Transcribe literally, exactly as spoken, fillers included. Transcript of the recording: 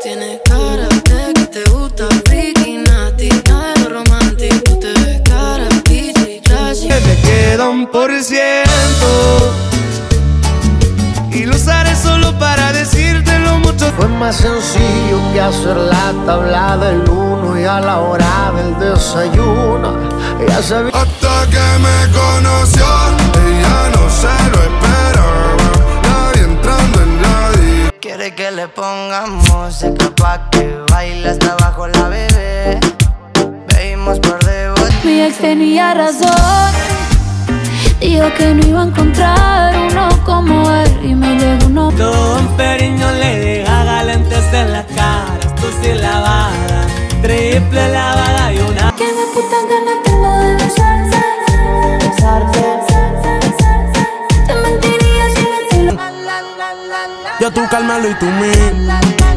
Tienes cara de que te gusta freaky, nasty, nada de lo romántico. Te ves cara, bitchy, trashy. Me queda un por ciento y lo usaré solo para decirte lo mucho. Fue más sencillo que hacer la tabla del uno y a la hora del desayuno ya sabía. Hasta que me conoció, ella no se lo esperaba. La vi entrando en la di. Quiere que le pongamos música pa' que baile hasta abajo la bebé. Bebimos por de botellas. Mi ex tenía razón, dijo que no iba a encontrar uno como él y me llegó uno. Don Periño le deja galentes en la cara, esto sí lavada, triple lavada y una. Que me puta ganas tengo de besarte, besarte. Te mentiría si me te lo. Yo tú Carmelo y tú mí.